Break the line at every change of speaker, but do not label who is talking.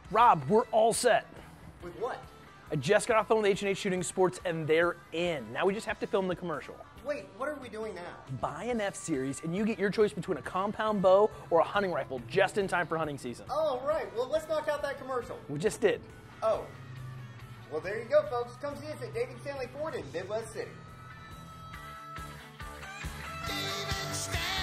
Rob, we're all set.
With what?
I just got off the phone with H&H Shooting Sports, and they're in. Now we just have to film the commercial.
Wait, what are we doing now?
Buy an F-Series, and you get your choice between a compound bow or a hunting rifle just in time for hunting season.
Oh, right. Well, let's knock out that commercial.
We just did.
Oh. Well, there you go, folks. Come see us at David Stanley Ford in Midwest City.
David Stanley.